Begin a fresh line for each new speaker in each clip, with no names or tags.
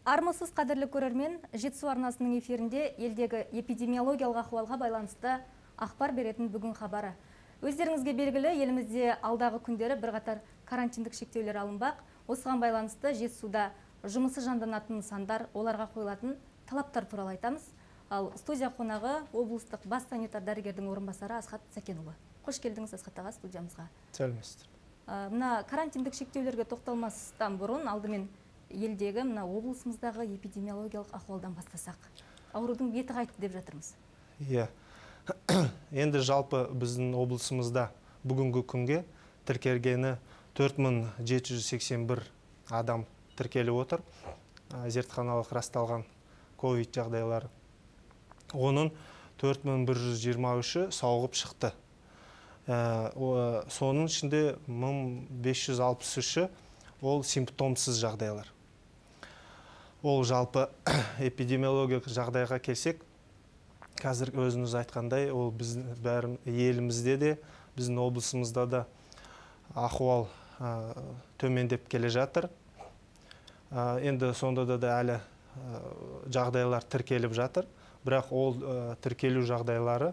Армысыз қадірлі көрермен, Жетісу арнасының эфирінде елдегі эпидемиологиялық ахуалға байланысты ақпар беретін бүгін хабары. Өздеріңізге белгілі, елімізде алдағы күндері бірқатар карантиндік шектеулер алынбақ. Осыған байланысты Жетісуда жұмысы жанданатын нысандар, оларға қойылатын талаптар туралы айтамыз. Ал студия қонағы облыстық бас санитар дәрігердің орынбасары Асхат Сәкенұлы. Қош келдіңіз Асхат аға студиямызға.
Сәлеметсіздер.
Мына карантиндік шектеулерге тоқталмастан бұрын алдымен елдегі мына облысымыздағы эпидемиологиялық ахуалдан бастасақ. Аурудың беті қайтты деп жатырмыз.
Иә. Енді жалпы біздің облысымызда бүгінгі күнге тіркелгені 4781 адам тіркеліп отыр. Зертханалық расталған ковид жағдайлары. Оның 4123-і сауығып шықты. Соның ішінде 1563-і ол симптомсыз жағдайлар. Ол жалпы эпидемиологиялық жағдайға келсек, қазір өзіңіз айтқандай, ол біздің елімізде де, біздің облысымызда да ахуал төмендеп келе жатыр. Енді сонда да әлі жағдайлар тіркеліп жатыр, бірақ ол тіркелу жағдайлары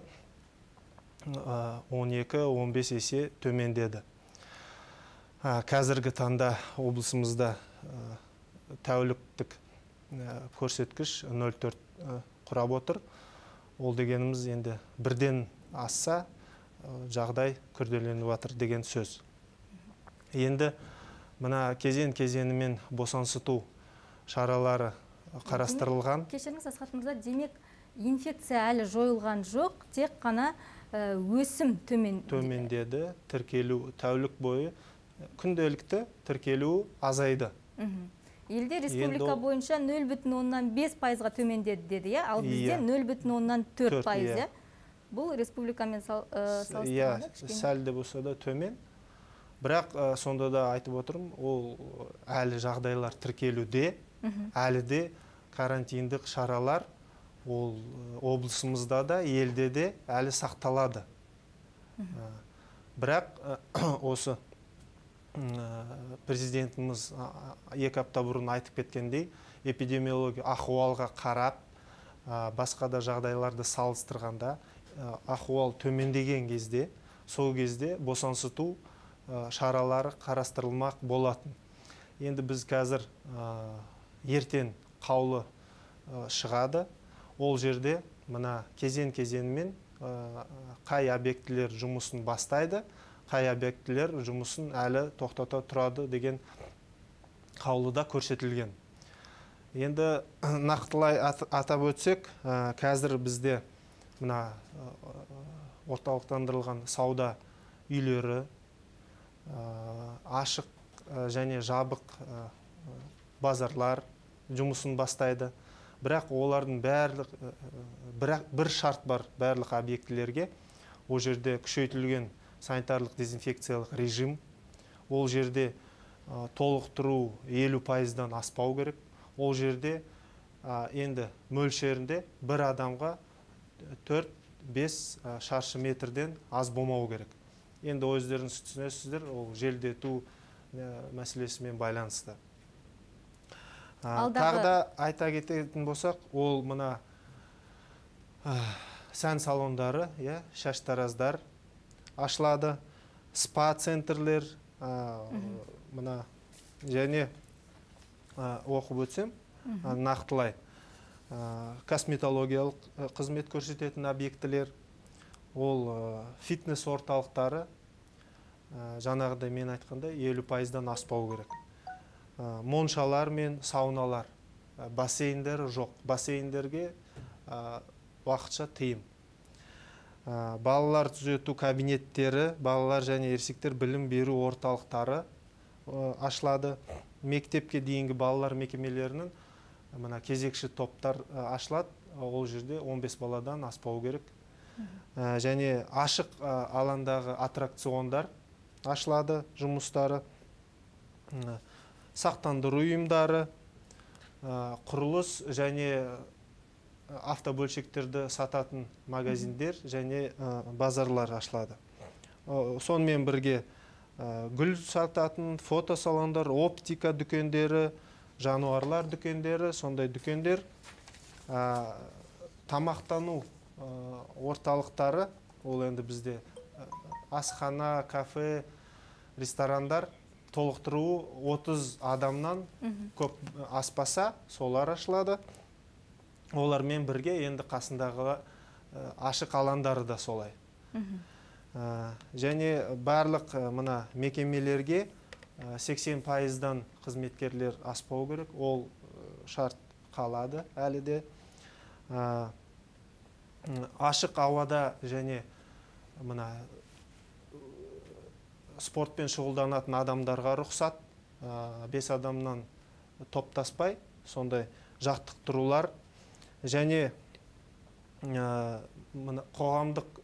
12-15 есе төмендеді. Қазіргі таңда облысымызда тәуліктік көрсеткіш 0,4 құрап отыр. Ол дегеніміз енді бірден асса жағдай күрделеніп жатыр деген сөз. Енді мына кезенімен босаңсыту шаралары қарастырылған.
Кешіріңіз Асхат мырза, демек инфекция әлі жойылған жоқ, тек қана өсім
төмендеді. Тіркелу тәулік бойы күнделікті тіркелу азайды.
Елде республика бойынша 0,5%-ға төмендеді деді, ал бізде 0,4%. Бұл республикамен салыстырғанда
сәл де болса да төмен. Бірақ сонда да айтып отырмын, ол әлі жағдайлар тіркелуде, әлі де карантиндік шаралар ол облысымызда да, елде де әлі сақталады. Бірақ осы президентіміз 2 апта бұрын айтып кеткендей, эпидемиология ахуалға қарап, басқа да жағдайларды салыстырғанда, ахуал төмендеген кезде, сол кезде босаңсыту шаралары қарастырылмақ болатын. Енді біз қазір ертең қаулы шығады. Ол жерде мына кезенімен қай объектілер жұмысын бастайды, қай объектілер жұмысын әлі тоқтата тұрады деген қаулыда көрсетілген. Енді нақтылай атап өтсек, қазір бізде мына орталықтандырылған сауда үйлері, ашық және жабық базарлар жұмысын бастайды. Бірақ олардың бір шарт бар барлық объектілерге. Ол жерде күшейтілген санитарлық дезинфекциялық режим. Ол жерде толықтыру 50%-дан аспау керек. Ол жерде енді мөлшерінде бір адамға 4-5 шаршы метрден аз болмау керек. Енді өздеріңіз түсінесіздер, ол желдету мәселесімен байланысты. Тағы да айта кететін болсақ, ол мына сән салондары, шаштараздар ашылады, спа центрлер, мына және оқып өтсем, нақтылай, косметологиялық қызмет көрсететін объектілер, ол фитнес орталықтары, жаңағыдай мен айтқандай 50%-дан аспау керек. Моншалар мен сауналар, бассейндер жоқ. Бассейндерге уақытша тыйым. Балалар түзету кабинеттері, балалар және ересектер білім беру орталықтары ашылады. Мектепке дейінгі балалар мекемелерінің кезекші топтар ашылады. Ол жерде 15 баладан аспау керек. Және ашық алаңдағы аттракциондар ашылады жұмыстары. Сақтандыру ұйымдары, құрылыс және автобөлшектерді сататын магазиндер және базарлар ашылады. Сонымен бірге гүл сататын фотосалондар, оптика дүкендері, жануарлар дүкендері, сондай дүкендер, тамақтану орталықтары, ол енді бізде асхана, кафе, ресторандар толықтыруы 30 адамнан көп аспаса, солар ашылады. Олармен бірге енді қасындағы ашық алаңдары да солай. Және барлық мына мекемелерге 80%-дан қызметкерлер аспау керек. Ол шарт қалады әлі де. Ашық ауада және мына спортпен шұғылданатын адамдарға рұқсат, 5 адамнан топтаспай, сондай жаттықтырулар және қоғамдық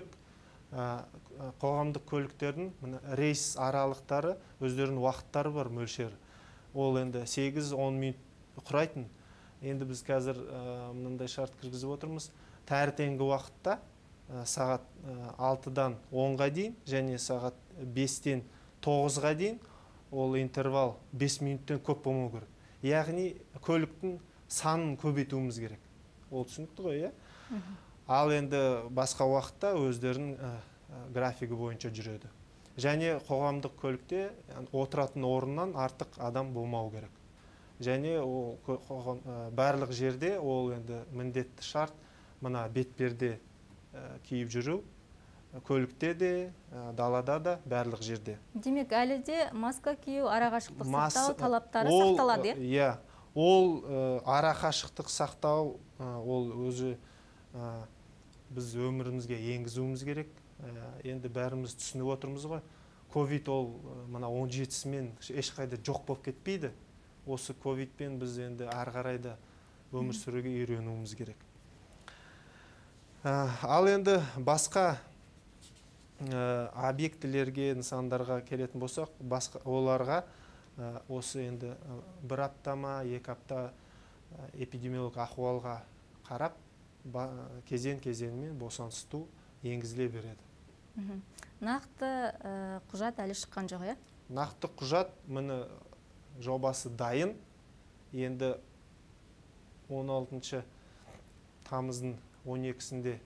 көліктердің рейс аралықтары өздерінің уақыттары бар, мөлшері. Ол енді 8-10 минут құрайтын. Енді біз қазір мынандай шарт кіргізіп отырмыз. Таңертеңгі уақытта сағат 6-дан 10-ға дейін және сағат 5-тен 9-ға дейін ол интервал 5 минуттен көп болмау керек. Яғни көліктің санын көбейтуіміз керек. Ол түсінікті ғой, иә? Ал енді басқа уақытта өздерінің графигі бойынша жүреді. Және қоғамдық көлікте отыратын орыннан артық адам болмау керек. Және барлық жерде ол енді міндетті шарт, мына бетперде киіп жүру, көлікте де, далада да, барлық жерде.
Демек, әлі де маска кию, арақашықтық сақтау талаптары сақталады,
иә? Ол арақашықтық сақтау, ол өзі біз өмірімізге енгізуіміз керек. Енді бәріміз түсініп отырмыз ғой. Ковид ол мына 17-сімен ешқайда жоқ болып кетпейді. Осы ковидпен біз енді ары қарай да өмір сүруге үйренуіміз керек. Ал енді басқа объектілерге, нысандарға келетін болсақ, оларға осы енді бір аптама, 2 апта эпидемиологиялық ахуалға қарап, кезең-кезеңмен босаңсыту енгізіле береді.
Нақты құжат әлі шыққан жоқ, е?
Нақты құжат, міне жобасы дайын. Енді 16 тамыздың 12-сінде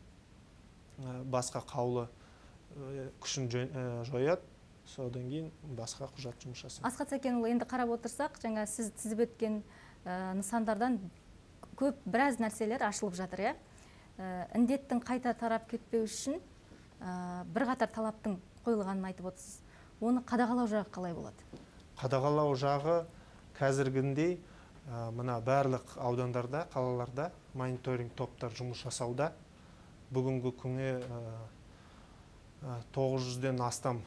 басқа қаулы күшін жояды. Содан кейін басқа құжат жұмыс жасайды.
Асхат Сәкенұлы, енді қарап отырсақ, жаңа сіз тізіп өткен нысандардан көп біраз нәрселер ашылып жатыр, е? Індеттің қайта тарап кетпеу үшін бірқатар талаптың қойылғанын айтып отырсыз. Оны қадағалау жағы қалай болады?
Қадағалау жағы қазіргіндей мына барлық аудандарда, қалаларда мониторинг топтар жұмыс жасауда. Бүгінгі күнге 900-ден астам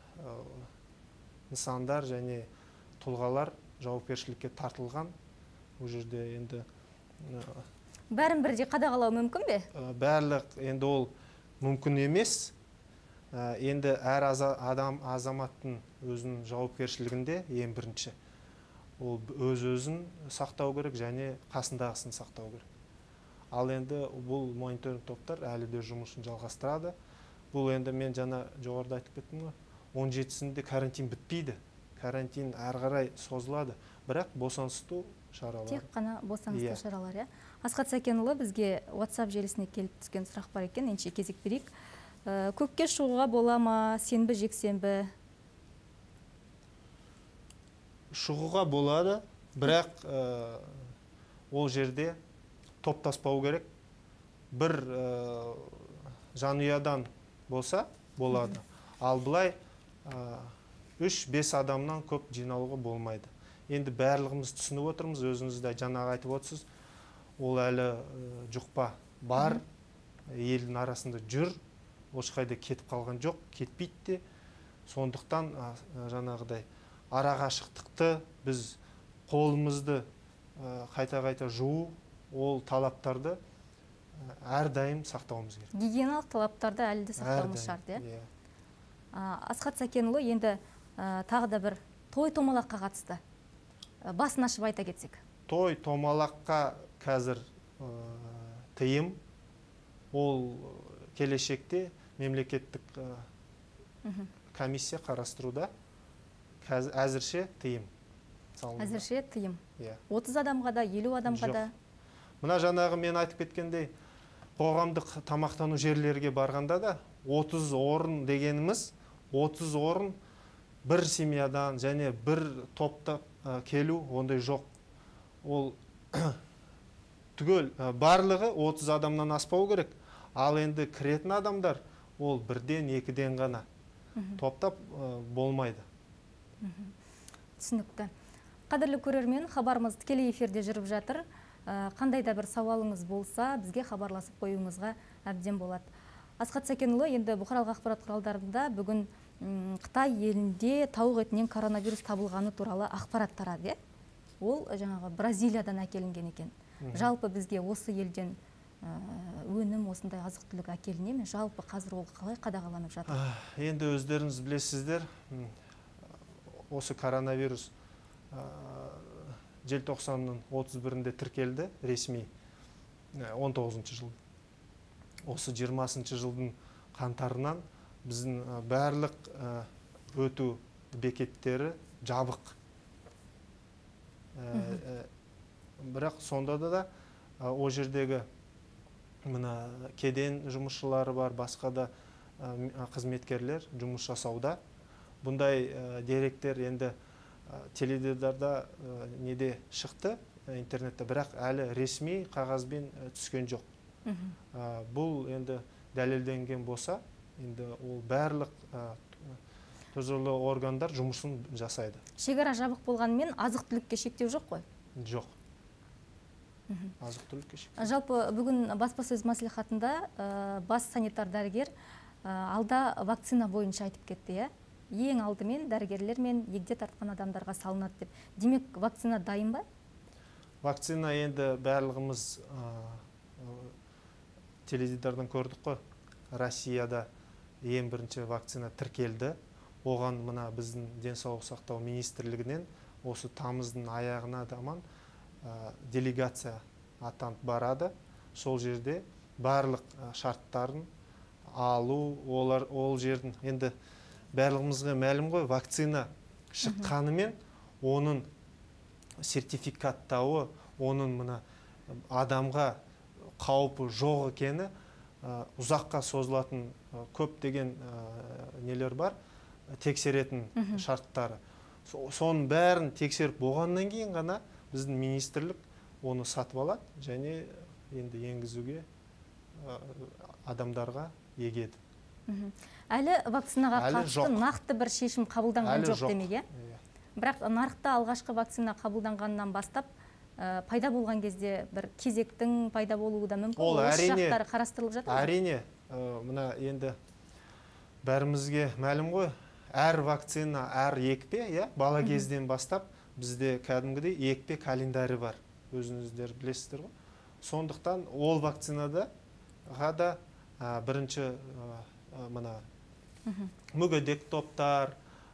нысандар және тұлғалар жауапкершілікке тартылған. Бұл жерде енді
бәрін бірдей қадағалау мүмкін бе?
Барлық енді ол мүмкін емес. Енді әр азаматтың өзінің жауапкершілігінде ең бірінші. Ол өз-өзін сақтау керек және қасындағысын сақтау керек. Ал енді бұл мониторинг топтар әлі де жұмысын жалғастырады. Бұл енді мен жаңа жоғарыда айтып кеттім ғой. 17-сінде карантин бітпейді. Карантин әрі қарай созылады. Бірақ босаңсыту шаралары.
Тек қана босаңсыту шаралары, иә? Асхат Сәкенұлы, бізге WhatsApp желісіне келіп түскен сұрақ бар екен, енше кезек берейік. Көкке шығуға бола ма, сенбі, жексенбі?
Шығуға болады, бірақ ол жерде топтаспау керек. Бір жанұядан болса болады. Ал бұлай 3-5 адамнан көп жиналуға болмайды. Енді барлығымыз түсініп отырмыз, өзіңізді жаңағы айтып отырсыз. Ол әлі жұқпа бар, елдің арасында жүр, ешқайда кетіп қалған жоқ, кетпейді де. Сондықтан жаңағыдай арақашықтықты біз қолымызды қайта-қайта жуу, ол талаптарды әрдайым сақтауымыз керек.
Гигиеналық талаптарды әлі де сақтауымыз шарт, иә? Асхат Сәкенұлы, енді тағы да бір той-томалаққа қатысты басын ашып айта кетсек.
Той-томалаққа қазір тыйым, ол келешекте мемлекеттік комиссия қарастыруда, әзірше тыйым. салынуда.
Әзірше тыйым.
Иә.
30 адамға да, 50 адамға да.
Мына жаңағы мен айтып кеткендей, қоғамдық тамақтану жерлерге барғанда да 30 орын дегеніміз, 30 орын бір семьядан және бір топта келу ондай жоқ. Ол түгел барлығы 30 адамнан аспау керек. Ал енді кіретін адамдар ол бірден, екіден ғана топтап болмайды.
Түсінікті. Қадірлі көрермен, хабарымыз тікелей эфирде жүріп жатыр. Қандай да бір сауалыңыз болса, бізге хабарласып қоюыңызға әбден болады. Асхат Сәкенұлы, енді бұқаралық ақпарат құралдарында бүгін Қытай елінде тауық етінен коронавирус табылғаны туралы ақпарат тарады. Ол жаңағы Бразилиядан әкелінген екен. Жалпы бізге осы елден өнім, осындай азық-түлік әкеліне ме? Жалпы қазір ол қалай қадағаланып жатыр?
Енді өздеріңіз білесіздер, осы коронавирус желтоқсанның 31-інде тіркелді ресми 19 жыл. Осы 20 жылдың қаңтарынан біздің барлық өту бекеттері жабық. Бірақ сонда да о жердегі кеден жұмысшылары бар, басқа да қызметкерлер жұмыс жасауда. Бұндай деректер енді теледидарда неде шықты, интернетте, бірақ әлі ресми қағазбен түскен жоқ. Бұл енді дәлелденген болса, енді ол барлық құзырлы органдар жұмысын жасайды.
Шекара жабық болғанымен азық-түлікке шектеу жоқ қой?
Жоқ. Азық-түлікке шектеу.
Жалпы бүгін баспасөз мәслихатында бас санитар дәрігер алда вакцина бойынша айтып кетті. Ең алдымен дәрігерлер мен егде тартқан адамдарға салынады деп. Демек, вакцина дайын ба?
Вакцина енді барлығымыз теледидардан көрдік қой. Россияда ең бірінші вакцина тіркелді. Оған мына біздің денсаулық сақтау министрлігінен осы тамыздың аяғына таман делегация атанып барады. Сол жерде барлық шарттарын алу, ол жердің енді барлығымызға мәлім ғой, вакцина шыққанымен оның сертификаттауы, оның мына адамға қаупі жоқ екені ұзаққа созылатын көптеген нелер бар, тексеретін шарттары. Соның бәрін тексеріп болғаннан кейін ғана біздің министрлік оны сатып алады және енді енгізуге адамдарға егеді.
Әлі вакцинаға қатысты нақты бір шешім қабылданған жоқ демек. Бірақ нарықта алғашқы вакцина қабылданғаннан бастап пайда болған кезде бір кезектің пайда болуы да мүмкін.
Ол
осы жақтары қарастырылып жатыр ма?
Әрине, мына енді бәрімізге мәлім ғой, әр вакцина, әр екпе, бала кезден бастап бізде кәдімгідей екпе календарі бар. Өзіңіздер білесіздер ғой. Сондықтан ол вакцинада ғада бірінші мына мүгедек топтар,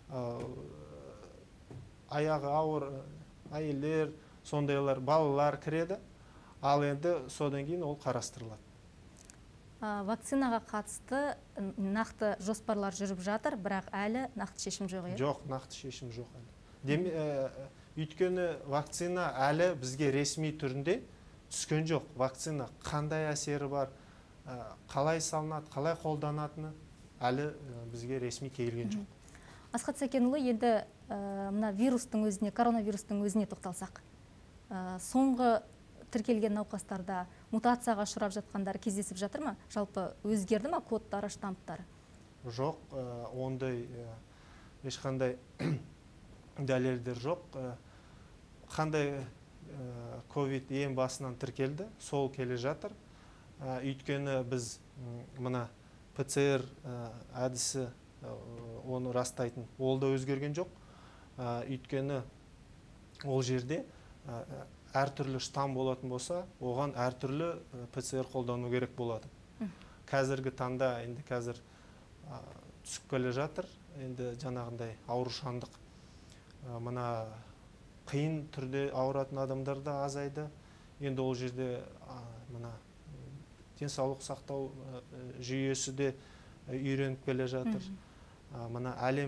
аяғы ауыр әйелдер, сондайлар, балалар кіреді. Ал енді содан кейін ол қарастырылады.
Вакцинаға қатысты нақты жоспарлар жүріп жатыр, бірақ әлі нақты шешім жоқ.
Жоқ, нақты шешім жоқ әлі. Өйткені вакцина әлі бізге ресми түрінде түскен жоқ. Вакцина қандай әсері бар, қалай салынады, қалай қолданатыны әлі бізге ресми келген жоқ.
Асхат Сәкенұлы, енді мына вирустың өзіне, коронавирустың өзіне тоқталсақ. Соңғы тіркелген науқастарда мутацияға ұшырап жатқандар кездесіп жатыр ма? Жалпы өзгерді ма кодтары, штамптары?
Жоқ, ондай ешқандай дәлелдер жоқ. Қандай ковид ең басынан тіркелді, сол келе жатыр. Өйткені біз мына ПЦР әдісі оны растайтын, ол да өзгерген жоқ. Өйткені ол жерде әртүрлі штам болатын болса, оған әртүрлі ПЦР қолдану керек болады. Қазіргі таңда енді қазір түсіп келе жатыр, енді жаңағындай аурушаңдық. Мына қиын түрде ауыратын адамдар да азайды. Енді ол жерде мына денсаулық сақтау жүйесі де үйреніп келе жатыр. Мына әлемдік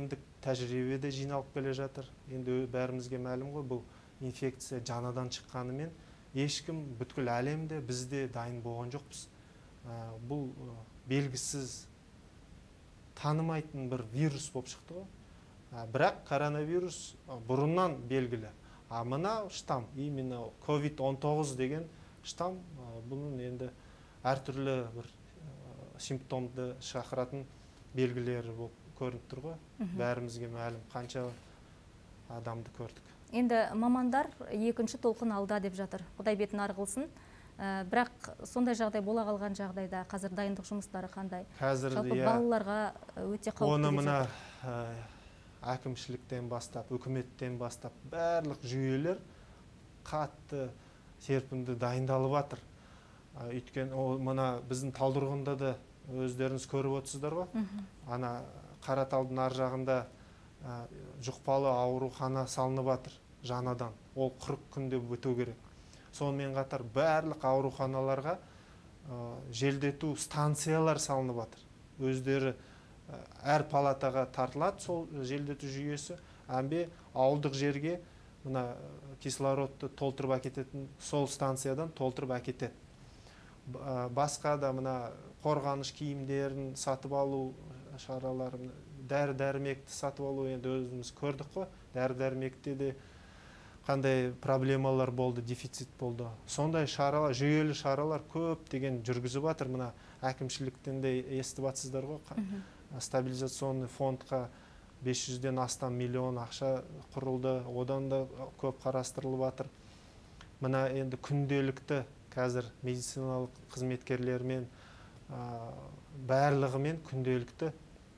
тәжірибе де жиналып келе жатыр. Енді бәрімізге мәлім ғой, бұл инфекция жаңадан шыққанымен ешкім бүткіл әлемде бізде дайын болған жоқпыз. Бұл белгісіз танымайтын бір вирус болып шықты ғой. Бірақ коронавирус бұрыннан белгілі. Мына штамм, именно COVID-19 деген штамм, бұның енді әртүрлі бір симптомды шақыратын белгілері болып көрініп тұр ғой. Бәрімізге мәлім, қанша адамды көрдік.
Енді мамандар екінші толқын алда деп жатыр. Құдай бетін арғылсын. Бірақ сондай жағдай бола қалған жағдайда қазір дайындық жұмыстары қандай? Жалпы балаларға өте қауіпті.
Оны мына әкімшіліктен бастап, үкіметтен бастап барлық жүйелер қатты серпінді дайындалып жатыр. Өйткені мына біздің Талдықорғанда да өздеріңіз көріп отырсыздар ғой. Ана Қараталдың ар жағында жұқпалы аурухана салынып жатыр жаңадан. Ол 40 күнде біту керек. Сонымен қатар барлық ауруханаларға желдету станциялар салынып жатыр. Өздері әр палатаға тартылады сол желдету жүйесі. Әмбе ауылдық жерге мына кислородты толтырып әкететін сол станциядан толтырып әкетеді. Басқа да мына қорғаныш киімдерін сатып алу шараларын, дәрі-дәрмекті сатып алу, енді өзіміз көрдік қой. Дәрі-дәрмекте де қандай проблемалар болды, дефицит болды. Сондай шаралар, жүйелі шаралар көп деген жүргізіп жатыр. Мына әкімшіліктен де естіп жатсыздар ғой. Стабилизационный фондқа 500-ден астам миллион ақша құрылды. Одан да көп қарастырылып жатыр. Мына енді күнделікті қазір медициналық қызметкерлермен барлығымен күнделікті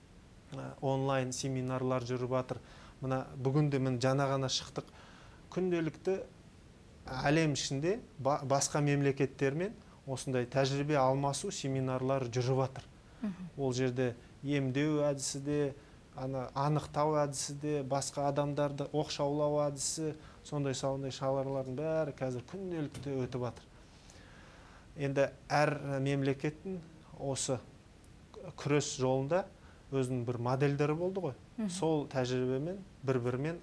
онлайн семинарлар жүріп жатыр. Мына бүгінде мен жаңа ғана шықтық. Күнделікті әлем ішінде басқа мемлекеттермен осындай тәжірибе алмасу семинарлар жүріп жатыр. Ол жерде емдеу әдісі де, анықтау әдісі де, басқа адамдарды оқшаулау әдісі, сондай шаралардың бәрі қазір күнделікті өтіп жатыр. Енді әр мемлекеттің осы күрес жолында өзінің бір модельдері болды ғой. Сол тәжірибемен бір-бірімен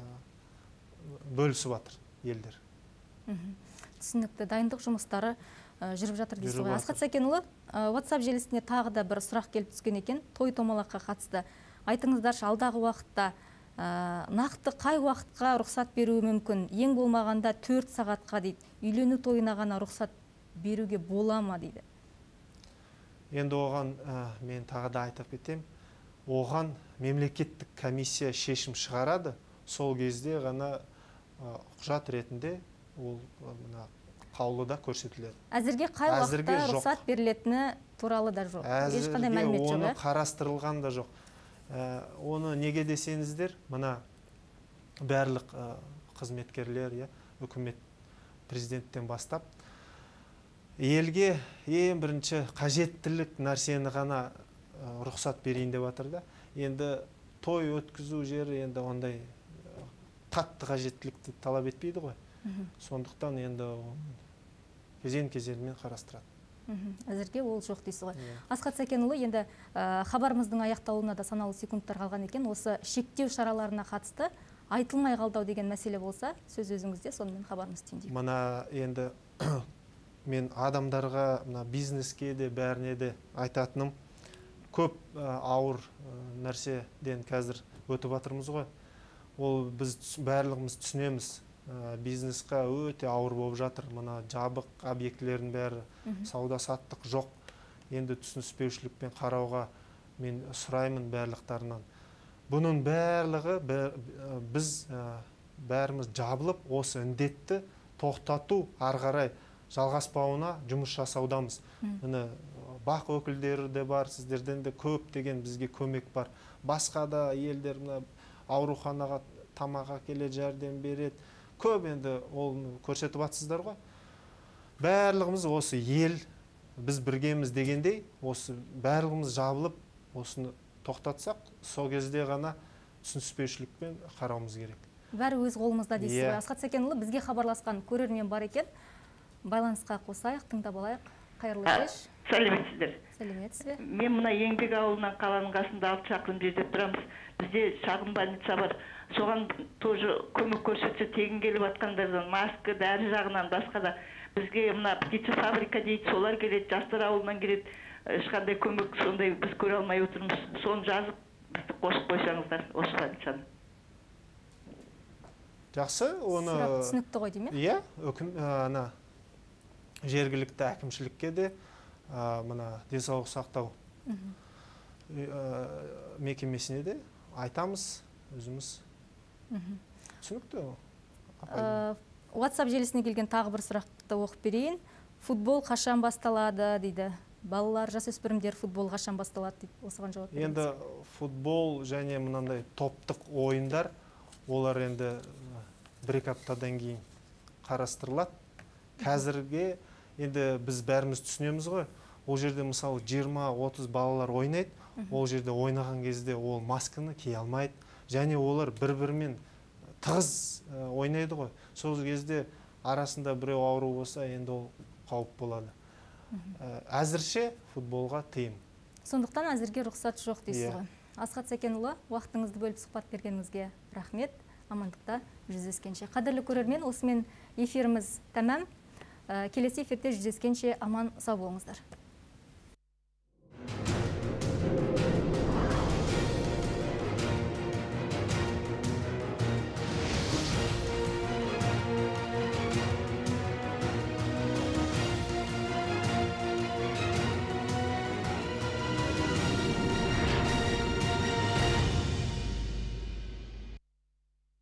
бөлісіп жатыр елдер.
Түсінікті, дайындық жұмыстары жүріп жатыр дейсіз ғой. Асхат Сәкенұлы, WhatsApp желісіне тағы да бір сұрақ келіп түскен екен, той-томалаққа қатысты. Айтыңыздаршы, алдағы уақытта нақты қай уақытқа рұқсат беруі мүмкін? Ең болмағанда 4 сағатқа дейді. Үйлену тойына ғана рұқсат беруге бола ма дейді.
Енді оған мен тағы да айтып кетем. Оған мемлекеттік комиссия шешім шығарады. Сол кезде ғана құжат ретінде ол қаулыда көрсетіледі.
Әзірге қай уақытта рұқсат берілетіні туралы да жоқ. Ешқандай мәлімет жоқ.
Оны қарастырылған да жоқ. Оны неге десеңіздер, мына барлық қызметкерлер, үкімет, президенттен бастап елге ең бірінші қажеттілік нәрсені ғана рұқсат берейін деп жатыр да. Енді той өткізу жері енді ондай қатты қажеттілікті талап етпейді ғой. Сондықтан енді кезең-кезеңмен қарастырады.
Әзірге ол жоқ дейсіз ғой. Асхат Сәкенұлы, енді хабарымыздың аяқталуына да санаулы секундтар қалған екен. Осы шектеу шараларына қатысты айтылмай қалдау деген мәселе болса, сөз өзіңізде, сонымен хабарымыз түйіндейік.
Мына енді мен адамдарға, бизнеске де бәріне де айтатыным, көп ауыр нәрседен қазір өтіп жатырмыз ғой. Ол біз барлығымыз түсінеміз. Бизнесқа өте ауыр болып жатыр. Мына жабық объектілердің бәрі, сауда-саттық жоқ. Енді түсініспеушілікпен қарауға мен сұраймын барлықтарынан. Бұның барлығы біз бәріміз жабылып, осы індетті тоқтату ары қарай жалғаспауына жұмыс жасаудамыз. Міне бақ өкілдері де бар, сіздерден де көп деген бізге көмек бар. Басқа да елдер ауруханаға тамақ әкеле жәрдем береді. Көп енді ол көрсетіп жатсыздар ғой. Барлығымыз осы ел, біз біргеміз дегендей, осы барлығымыз жабылып, осыны тоқтатсақ, сол кезде ғана түсініспеушілікпен қарауымыз керек.
Бәрі өз қолымызда дейсіз ғой. Асхат Сәкенұлы, бізге хабарласқан көрермен бар екен. Байланысқа қосайық, тыңдап алайық. қайырлы кеш.
Сәлеметсіздер.
Сәлеметсіз бе?
Мен мына еңбек ауылынан қаланың қасында 6 шақырым жерде тұрамыз. Бізде шағын больница бар. Соған тоже көмек көрсетсе тегін келіп жатқандардан маска, дәрі жағынан басқа да бізге мына птица фабрика дейді, солар келеді, жастар ауылынан келеді. Ешқандай көмек сондай біз көре алмай отырмыз. Соны жазып бізді қосып қойсаңыздар осы больницаны.
Жақсы, оны
Сұрақ түсінікті ғой дейме?
Иә, ана жергілікті әкімшілікке де мына денсаулық сақтау мекемесіне де айтамыз өзіміз. Түсінікті.
WhatsApp желісіне келген тағы бір сұрақты оқып берейін. Футбол қашан басталады дейді. Балалар, жасөспірімдер футбол қашан басталады дейді. Осыған жауап беріңіз.
Енді футбол және мынандай топтық ойындар, олар енді 1-2 аптадан кейін қарастырылады. Қазірге енді біз бәріміз түсінеміз ғой. Ол жерде мысалы 20-30 балалар ойнайды. Ол жерде ойнаған кезде ол масканы кие алмайды. Және олар бір-бірімен тығыз ойнайды ғой. Сол кезде арасында біреу ауру болса, енді ол қауіп болады. Әзірше футболға тыйым.
Сондықтан әзірге рұқсат жоқ дейсіз ғой. Асхат Сәкенұлы, уақытыңызды бөліп сұхбат бергеніңізге рахмет. Амандықта жүздескенше. Қадірлі көрермен, осымен эфиріміз тәмам. Келесі эфирде жүздескенше аман сау болыңыздар.